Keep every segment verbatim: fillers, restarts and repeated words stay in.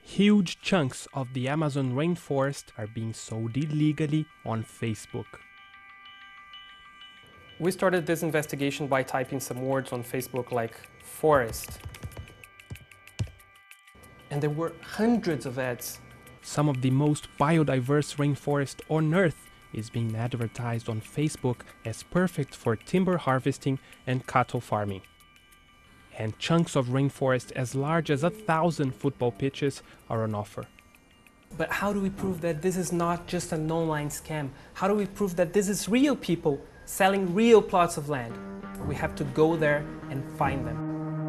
Huge chunks of the Amazon rainforest are being sold illegally on Facebook. We started this investigation by typing some words on Facebook like forest. And there were hundreds of ads. Some of the most biodiverse rainforest on Earth is being advertised on Facebook as perfect for timber harvesting and cattle farming. And chunks of rainforest as large as a thousand football pitches are on offer. But how do we prove that this is not just an online scam? How do we prove that this is real people selling real plots of land? We have to go there and find them.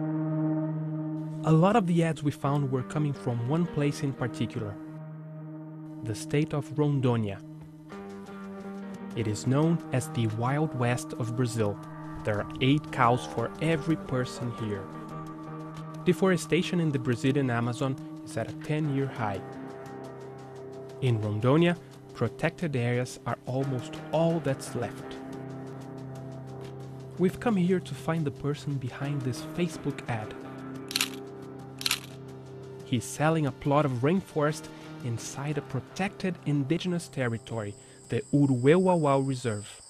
A lot of the ads we found were coming from one place in particular, the state of Rondônia. It is known as the Wild West of Brazil. There are eight cows for every person here. Deforestation in the Brazilian Amazon is at a ten-year high. In Rondônia, protected areas are almost all that's left. We've come here to find the person behind this Facebook ad. He's selling a plot of rainforest inside a protected indigenous territory, the Uruê-Uauá Reserve.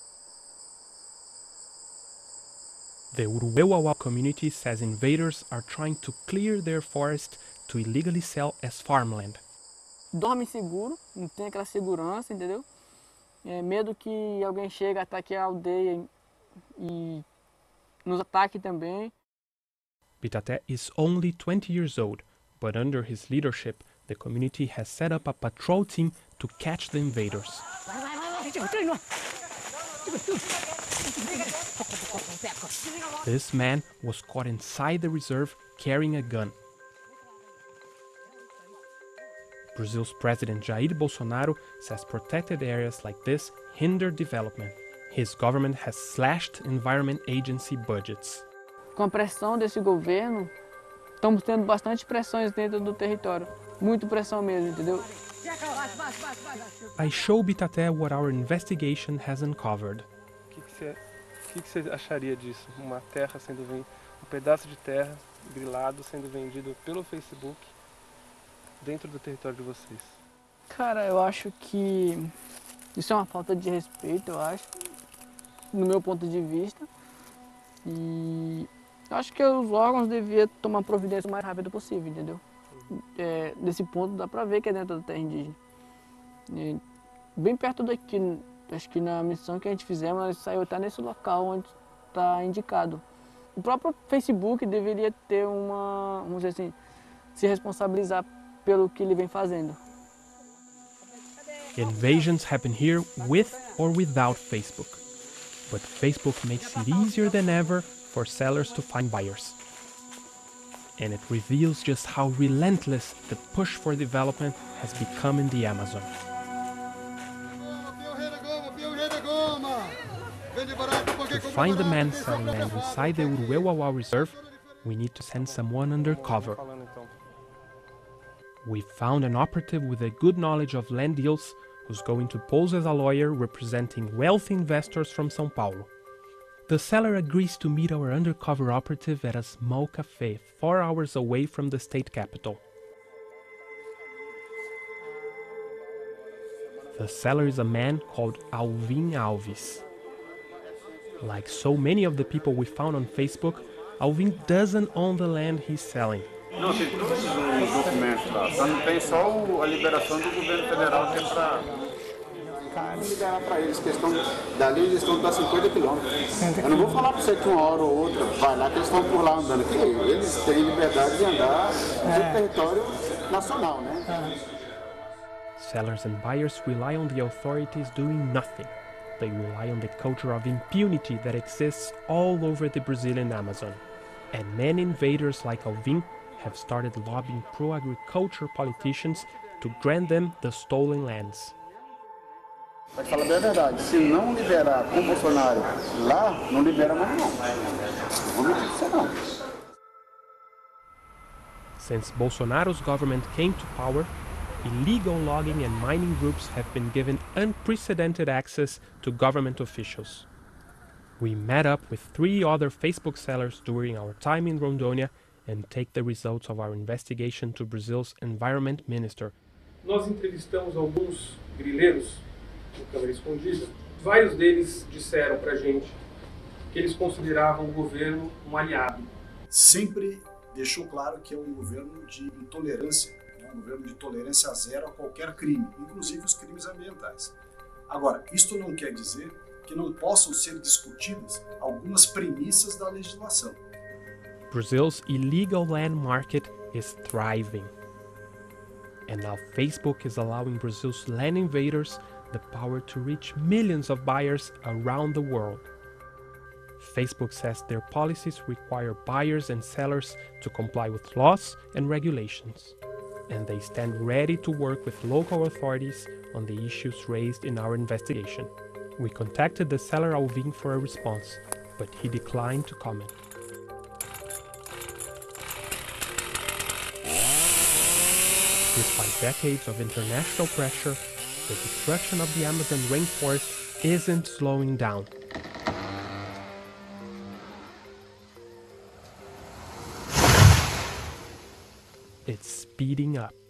The Uruê-Uauá community says invaders are trying to clear their forest to illegally sell as farmland. Dorme seguro, não tem aquela segurança, entendeu? É medo que alguém chegue, ataque a aldeia e nos ataque também. Bitaté is only twenty years old, but under his leadership, the community has set up a patrol team to catch the invaders. This man was caught inside the reserve carrying a gun. Brazil's President Jair Bolsonaro says protected areas like this hinder development. His government has slashed Environment Agency budgets. Com a pressão desse governo, estamos tendo bastante pressões dentro do território. Muita pressão mesmo, entendeu? I show Bitaté what our investigation has uncovered. O que você que que você acharia disso? Uma terra sendo vendida, um pedaço de terra grilado sendo vendido pelo Facebook dentro do território de vocês? Cara, eu acho que isso é uma falta de respeito, eu acho, no meu ponto de vista. E eu acho que os órgãos deviam tomar providência o mais rápido possível, entendeu? É, nesse ponto dá pra ver que é dentro da terra indígena. E bem perto daqui, acho que na missão que a gente fizemos, nós saiu até nesse local onde está indicado. O próprio Facebook deveria ter uma, vamos dizer assim, se responsabilizar pelo que ele vem fazendo. Invasions happen here with or without Facebook. But Facebook makes it easier than ever for sellers to find buyers. And it reveals just how relentless the push for development has become in the Amazon. To find the man selling land inside the Uruê-Uauá Reserve, we need to send someone undercover. We found an operative with a good knowledge of land deals who's going to pose as a lawyer representing wealthy investors from São Paulo. The seller agrees to meet our undercover operative at a small cafe four hours away from the state capital. The seller is a man called Alvin Alves. Like so many of the people we found on Facebook, Alvin doesn't own the land he's selling. Não, tem todos os documentos lá, só não tem só a liberação do governo federal que é para liberar para eles, questão dali eles estão para cinquenta quilômetros. Eu não vou falar para você que uma hora ou outra, vai lá que eles estão por lá andando, que eles têm liberdade de andar no território nacional, né? Sellers and buyers rely on the authorities doing nothing. They rely on the culture of impunity that exists all over the Brazilian Amazon. And many invaders like Alvin have started lobbying pro-agriculture politicians to grant them the stolen lands. Para falar bem a verdade, se não liberar com o Bolsonaro lá, não libera mais não. Não vou mentir pra você não. Since Bolsonaro's government came to power, illegal logging and mining groups have been given unprecedented access to government officials. We met up with three other Facebook sellers during our time in Rondônia and take the results of our investigation to Brazil's Environment Minister. Nós entrevistamos alguns grileiros no Câmara Escondida. Vários deles disseram pra gente que eles consideravam o governo um aliado. Sempre deixou claro que é um governo de intolerância, né? Um governo de tolerância zero a qualquer crime, inclusive os crimes ambientais. Agora, isto não quer dizer que não possam ser discutidas algumas premissas da legislação. Brazil's illegal land market is thriving. And now Facebook is allowing Brazil's land invaders the power to reach millions of buyers around the world. Facebook says their policies require buyers and sellers to comply with laws and regulations, and they stand ready to work with local authorities on the issues raised in our investigation. We contacted the seller Alvin for a response, but he declined to comment. Despite decades of international pressure, the destruction of the Amazon rainforest isn't slowing down. It's speeding up.